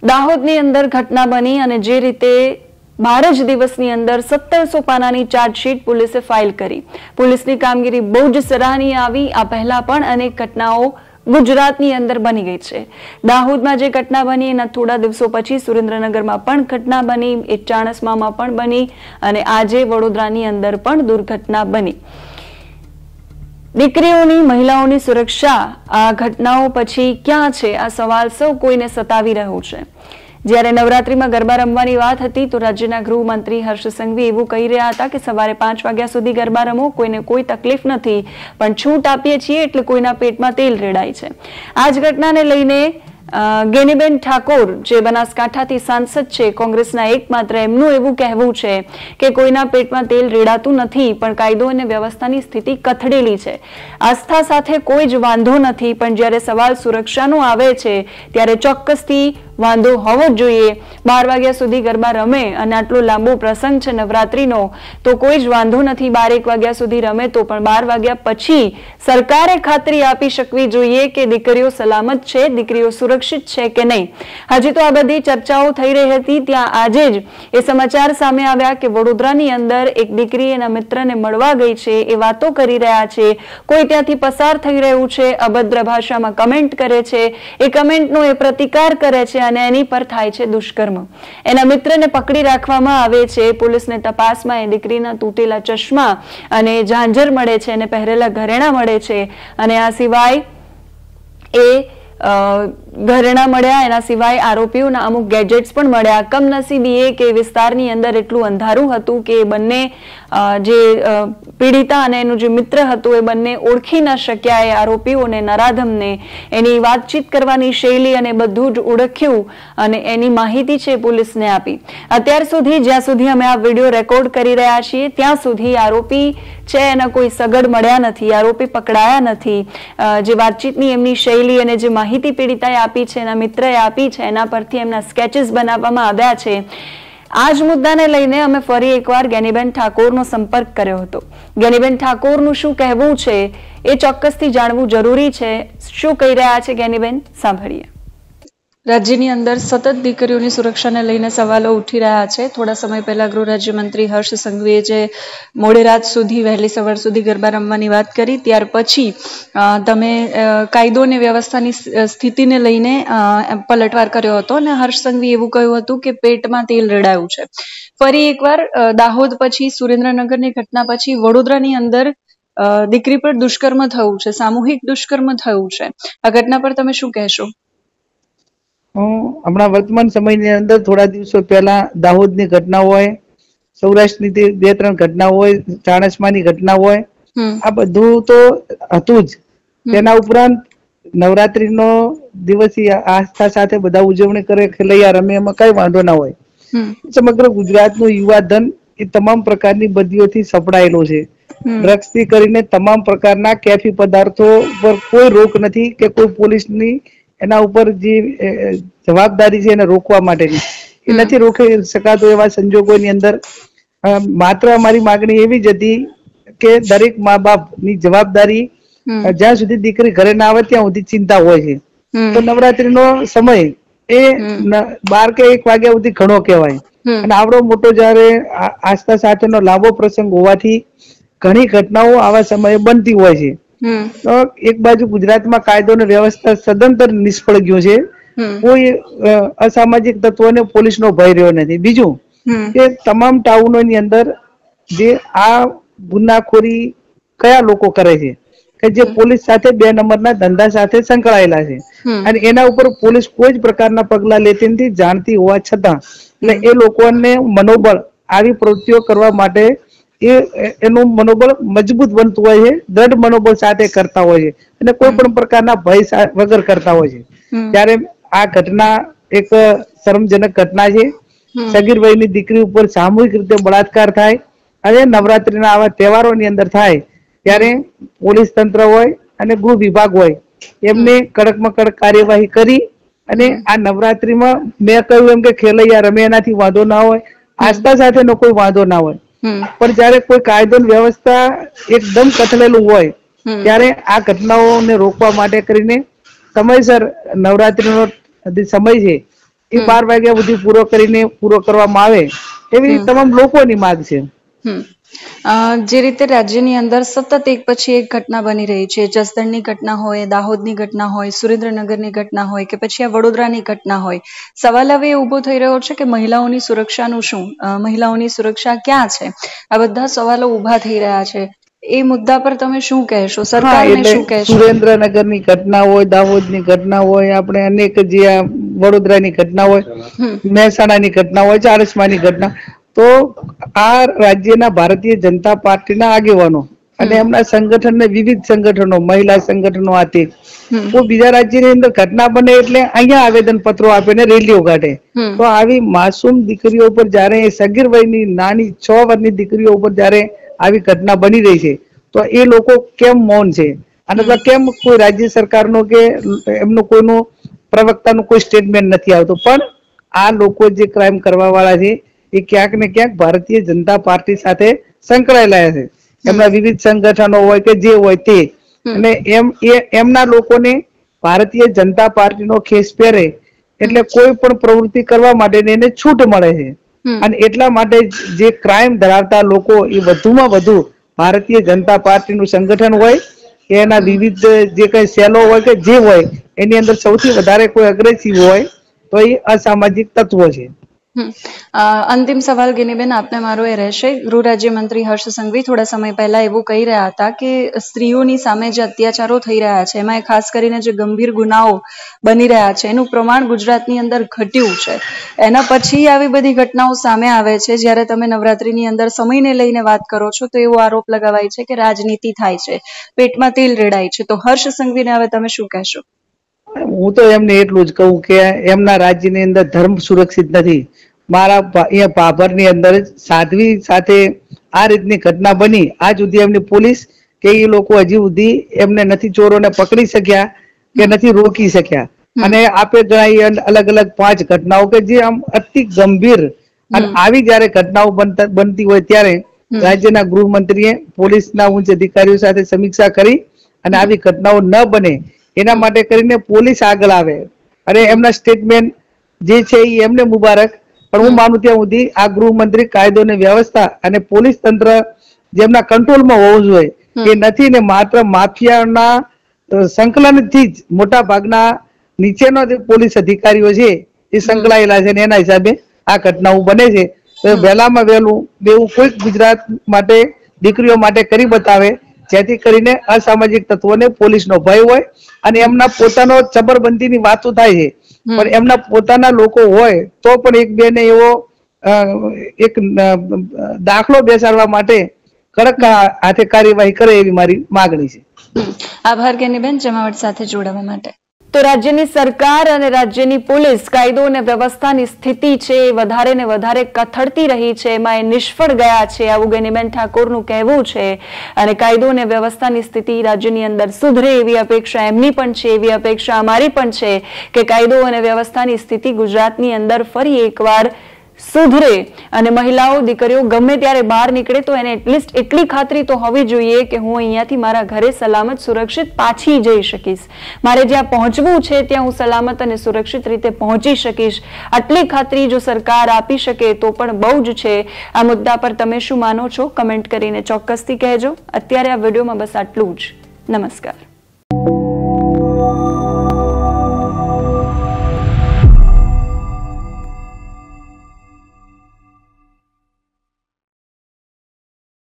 દાહોદની અંદર ઘટના બની અને જે રીતે 12 જ દિવસની અંદર 1700 પાનાની ચાર્જશીટ પોલીસે ફાઇલ કરી. પોલીસની કામગીરી બહુ જ સરાહનીય આવી. આ પહેલા પણ અનેક ઘટનાઓ ગુજરાતની અંદર બની ગઈ છે. દાહોદમાં જે ઘટના બની એના થોડા દિવસો પછી સુરેન્દ્રનગરમાં પણ ઘટના બની, ચાણસ્મામાં પણ બની અને આજે વડોદરાની અંદર પણ દુર્ઘટના બની. દીકરીઓની, મહિલાઓની સુરક્ષા આ ઘટનાઓ પછી ક્યાં છે? આ સવાલ સૌ કોઈને સતાવી રહ્યો છે. જ્યારે નવરાત્રીમાં ગરબા રમવાની વાત હતી તો રાજ્યના ગૃહમંત્રી હર્ષ સંઘવી એવું કહી રહ્યા હતા કે સવારે 5 વાગ્યા સુધી ગરબા રમો, કોઈને કોઈ તકલીફ નથી, પણ છૂટ આપીએ છીએ એટલે કોઈના પેટમાં તેલ રેડાય છે. આ જ ઘટનાને લઈને ગેનીબેન ઠાકોર જે બનાસકાંઠાથી સાંસદ છે, કોંગ્રેસના એકમાત્ર, એમનું એવું કહેવું છે કે કોઈના પેટમાં તેલ રેડાતું નથી, પણ કાયદો અને વ્યવસ્થાની સ્થિતિ કથળેલી છે. આસ્થા સાથે કોઈ જ વાંધો નથી, પણ જ્યારે સવાલ સુરક્ષાનો આવે છે ત્યારે ચોક્કસથી વાંધો હોવો જ જોઈએ. 12 વાગ્યા સુધી ગરબા રમે અને આટલો લાંબો પ્રસંગ છે નવરાત્રીનો તો કોઈ જ વાંધો નથી. 12-1 વાગ્યા સુધી રમે તો પણ 12 વાગ્યા પછી સરકારે ખાતરી આપી શકવી જોઈએ કે દીકરીઓ સલામત છે, દીકરીઓ સુરક્ષિત છે કે નહીં. હજી તો આ બધી ચર્ચાઓ થઈ રહી હતી, ત્યાં આજે જ એ સમાચાર સામે આવ્યા કે વડોદરાની અંદર એક દીકરી એના મિત્રને મળવા ગઈ છે, એ વાતો કરી રહ્યા છે, કોઈ ત્યાંથી પસાર થઈ રહ્યું છે, અભદ્ર ભાષામાં કમેન્ટ કરે છે, એ કમેન્ટનો એ પ્રતિકાર કરે છે અને એની પર થાય છે દુષ્કર્મ. એના મિત્રને પકડી રાખવામાં આવે છે. પોલીસને તપાસમાં એ દીકરીના તૂટેલા ચશ્મા અને ઝાંઝર મળે છે અને પહેરેલા ઘરેણા મળે છે અને આ સિવાય ઘરેણા મળ્યા, એના સિવાય આરોપીઓના અમુક ગેજેટ્સ પણ મળ્યા. કમનસીબી એ કે વિસ્તારની અંદર એટલું અંધારું હતું કે બંને જે પીડિતા અને એનું જે મિત્ર હતું એ બંને ઓળખી ન શક્યા એ આરોપીઓને, નરાધમને. એની વાતચીત કરવાની શૈલી અને બધું જ ઓળખ્યું અને એની માહિતી છે પોલીસને આપી. અત્યાર સુધી, જ્યાં સુધી અમે આ વિડીયો રેકોર્ડ કરી રહ્યા છીએ ત્યાં સુધી આરોપી છે એના કોઈ સગડ મળ્યા નથી, આરોપી પકડાયા નથી. જે વાતચીતની એમની શૈલી અને જે માહિતી પીડિતાએ આપી છે, એના મિત્રએ આપી છે, એના પરથી એમના સ્કેચીસ બનાવવામાં આવ્યા છે. આ જ મુદ્દાને લઈને અમે ફરી એકવાર ગેનીબેન ઠાકોરનો સંપર્ક કર્યો હતો. ગેનીબેન ઠાકોરનું શું કહેવું છે એ ચોક્કસથી જાણવું જરૂરી છે. શું કહી રહ્યા છે ગેનીબેન, સાંભળીએ. રાજ્યની અંદર સતત દીકરીઓની સુરક્ષાને લઈને સવાલો ઉઠી રહ્યા છે. થોડા સમય પહેલા ગૃહ રાજ્યમંત્રી હર્ષ સંઘવીએ જે મોડી રાત સુધી, વહેલી સવાર સુધી ગરબા રમવાની વાત કરી, ત્યાર પછી તમે કાયદો અને વ્યવસ્થાની સ્થિતિને લઈને પલટવાર કર્યો હતો અને હર્ષ સંઘવીએ એવું કહ્યું હતું કે પેટમાં તેલ રેડાયું છે. ફરી એકવાર દાહોદ પછી, સુરેન્દ્રનગરની ઘટના પછી વડોદરાની અંદર દીકરી પર દુષ્કર્મ થયું છે, સામૂહિક દુષ્કર્મ થયું છે. આ ઘટના પર તમે શું કહેશો? હમણાં વર્તમાન સમયની અંદર થોડા દિવસો પહેલા દાહોદની ઘટના હોય, સૌરાષ્ટ્રની 2-3 ઘટના હોય, ચાણસ્માની ઘટના હોય, આ બધું તો હતું જ. તેના ઉપરાંત નવરાત્રીનો દિવસ આસ્થા સાથે બધા ઉજવણી કરે, ખેલૈયા રમે, એમાં કઈ વાંધો ના હોય. સમગ્ર ગુજરાતનું યુવાધન એ તમામ પ્રકારની બદીઓથી સપડાયેલો છે. ડ્રગ્સ થી કરીને તમામ પ્રકારના કેફી પદાર્થો પર કોઈ રોક નથી કે કોઈ પોલીસની એના ઉપર જે જવાબદારી છે એને રોકવા માટેની એ નથી રોકી શકાતો. એવા સંજોગોની અંદર માત્ર અમારી માગણી એવી જ હતી કે દરેક મા બાપ ની જવાબદારી, જ્યાં સુધી દીકરી ઘરે ના આવે ત્યાં સુધી ચિંતા હોય છે. તો નવરાત્રીનો સમય એ 12 કે 1 વાગ્યા સુધી ઘણો કહેવાય અને આવડો મોટો જયારે આસ્થા સાથેનો લાંબો પ્રસંગ હોવાથી ઘણી ઘટનાઓ આવા સમયે બનતી હોય છે. તો એક બાજુ ગુજરાતમાં કાયદો અને વ્યવસ્થા સદંતર નિષ્ફળ ગયો છે, કોઈ અસામાજિક તત્વોને પોલીસનો ભય રહ્યો નથી. બીજું કે તમામ ટાઉનોની અંદર જે આ ગુનાખોરી કયા લોકો કરે છે કે જે પોલીસ સાથે 2 નંબરના ધંધા સાથે સંકળાયેલા છે અને એના ઉપર પોલીસ કોઈ જ પ્રકારના પગલા લેતી નથી, જાણતી હોવા છતાં. એટલે એ લોકોને મનોબળ આવી પ્રવૃત્તિઓ કરવા માટે એનું મનોબળ મજબૂત બનતું હોય છે, દ્રઢ મનોબળ સાથે કરતા હોય છે અને કોઈ પણ પ્રકારના ભય વગર કરતા હોય છે. ત્યારે આ ઘટના એક શરમજનક ઘટના છે. સગીર વયની દીકરી ઉપર સામૂહિક રીતે બળાત્કાર થાય અને નવરાત્રીના આવા તહેવારોની અંદર થાય ત્યારે પોલીસ તંત્ર હોય અને ગૃહ વિભાગ હોય એમને કડકમાં કડક કાર્યવાહી કરી અને આ નવરાત્રીમાં મેં કહ્યું એમ કે ખેલૈયા રમે એનાથી વાંધો ના હોય, આસ્થા સાથેનો કોઈ વાંધો ના હોય, પણ જયારે કોઈ કાયદો વ્યવસ્થા એકદમ કથળેલું હોય ત્યારે આ ઘટનાઓને રોકવા માટે કરીને સમયસર નવરાત્રીનો સમય છે એ 12 વાગ્યા સુધી પૂરો કરવામાં આવે એવી તમામ લોકોની માંગ છે. જે રીતે રાજ્યની અંદર સતત એક પછી એક ઘટના બની રહી છે, જસદણની ઘટના હોય, દાહોદની ઘટના હોય, સુરેન્દ્રનગરની ઘટના હોય કે પછી આ વડોદરાની ઘટના હોય, સવાલ હવે ઉભો થઈ રહ્યો છે કે મહિલાઓની સુરક્ષાનું શું, મહિલાઓની સુરક્ષા ક્યાં છે? આ બધા સવાલો ઉભા થઈ રહ્યા છે. એ મુદ્દા પર તમે શું કહેશો? સરકારને શું કહેશો? સુરેન્દ્રનગરની ઘટના હોય, દાહોદની ઘટના હોય, આપણે અનેક જે વડોદરાની ઘટના હોય, મહેસાણાની ઘટના હોય, ચાણસ્માની ઘટના, તો આ રાજ્યના ભારતીય જનતા પાર્ટીના આગેવાનો અને એમના સંગઠન, વિવિધ સંગઠનો, મહિલા સંગઠનો આથી તો બીજા રાજ્યની અંદર ઘટના બને એટલે અહીંયા આવેદન પત્રો આપે ને રેલીઓ કાઢે. તો આવી માસૂમ દીકરીઓ પર જયારે સગીર વયની નાની 6 વર્ષની દીકરીઓ ઉપર જયારે આવી ઘટના બની રહી છે તો એ લોકો કેમ મૌન છે? અને કેમ કોઈ રાજ્ય સરકારનો કે એમનો કોઈનો પ્રવક્તાનું કોઈ સ્ટેટમેન્ટ નથી આવતો? પણ આ લોકો જે ક્રાઇમ કરવા વાળા છે એ ક્યાંક ને ક્યાંક ભારતીય જનતા પાર્ટી સાથે સંકળાયેલા છે. એમના વિવિધ સંગઠનો હોય કે જે હોય તે, અને એમના લોકોને ભારતીય જનતા પાર્ટીનો ખેસ પહેરે એટલે કોઈ પણ પ્રવૃત્તિ કરવા માટે એને છૂટ મળે છે. અને એટલા માટે જે ક્રાઇમ ધરાવતા લોકો એ વધુમાં વધુ ભારતીય જનતા પાર્ટીનું સંગઠન હોય કે એના વિવિધ જે કઈ સેલો હોય કે જે હોય એની અંદર સૌથી વધારે કોઈ અગ્રેસિવ હોય તો એ અસામાજિક તત્વો છે. અંતિમ સવાલ ગિનીબેન આપને મારો એ રહેશે. ગૃહ રાજ્યમંત્રી હર્ષ સંઘવી થોડા સમય પહેલા એવું કહી રહ્યા હતા કે સ્ત્રીઓની સામે જે અત્યાચારો થઈ રહ્યા છે એમાં ખાસ કરીને જે ગંભીર ગુનાઓ બની રહ્યા છે એનું પ્રમાણ ગુજરાતની અંદર ઘટ્યું છે. એના પછી આવી બધી ઘટનાઓ સામે આવે છે. જ્યારે તમે નવરાત્રીની અંદર સમયને લઈને વાત કરો છો તો એવો આરોપ લગાવાય છે કે રાજનીતિ થાય છે, પેટમાં તેલ રેડાય છે. તો હર્ષ સંઘવીને હવે તમે શું કહેશો? હું તો એમને એટલું જ કહું કે એમના રાજ્યની અંદર ધર્મ સુરક્ષિત નથી. મારા અહીંયા ભાભરની અંદર સાધ્વી સાથે આ રીતની ઘટના બની, આજ સુધી એમની પોલીસ કે એ લોકો હજી સુધી એમને નથી, ચોરોને પકડી શક્યા કે નથી રોકી શક્યા. અને આપે ગણાઈ અલગ અલગ 5 ઘટનાઓ કે જે આમ અતિ ગંભીર, અને આવી જયારે ઘટનાઓ બનતી હોય ત્યારે રાજ્યના ગૃહમંત્રીએ પોલીસના ઉચ્ચ અધિકારીઓ સાથે સમીક્ષા કરી અને આવી ઘટનાઓ ન બને એના માટે કરીને પોલીસ આગળ આવે અને એમના સ્ટેટમેન્ટ જે છે એ એમને મુબારક. પણ હું માનું ત્યાં સુધી આ ગૃહમંત્રી કાયદો અને વ્યવસ્થા અને પોલીસ તંત્ર જેમના કંટ્રોલમાં હોવું જોઈએ એ નથી ને માત્ર માફિયાના સંકલનથી જ મોટા ભાગના નીચેના જે પોલીસ અધિકારીઓ છે એ સંકળાયેલા છે, એના હિસાબે આ ઘટનાઓ બને છે. તો વહેલામાં વહેલું બેવું કોઈ ગુજરાત માટે, દીકરીઓ માટે કરી બતાવે જેથી કરીને અસામાજિક તત્વોને પોલીસનો ભય હોય અને એમના પોતાનો ચબરબંધીની વાતો થાય છે પણ એમના પોતાના લોકો હોય તો પણ એક બેને એવો એક દાખલો બેસાડવા માટે કડક હાથે કાર્યવાહી કરે એવી મારી માગણી છે. આભાર ગેનીબેન જમાવટ સાથે જોડાવા માટે. તો રાજ્યની સરકાર અને રાજ્યની પોલીસ કાયદો અને વ્યવસ્થાની સ્થિતિ છે વધારે ને વધારે કથળતી રહી છે, એમાં એ નિષ્ફળ ગયા છે આવું ગેનીબેન ઠાકોરનું કહેવું છે. અને કાયદો અને વ્યવસ્થાની સ્થિતિ રાજ્યની અંદર સુધરે એવી અપેક્ષા એમની પણ છે, એવી અપેક્ષા અમારી પણ છે કે કાયદો અને વ્યવસ્થાની સ્થિતિ ગુજરાતની અંદર ફરી એકવાર સુધરે અને મહિલાઓ, દીકરીઓ ગમે ત્યારે બહાર નીકળે તો એને એટલીસ્ટ એટલી ખાતરી તો હોવી જોઈએ કે હું અહીંયાથી મારા ઘરે સલામત સુરક્ષિત પાછી જઈ શકીશ, મારે જ્યાં પહોંચવું છે ત્યાં હું સલામત અને સુરક્ષિત રીતે પહોંચી શકીશ. આટલી ખાતરી જો સરકાર આપી શકે તો પણ બહુ જ છે. આ મુદ્દા પર તમે શું માનો છો કમેન્ટ કરીને ચોક્કસથી કહેજો. અત્યારે આ વિડીયોમાં બસ આટલું જ. નમસ્કાર.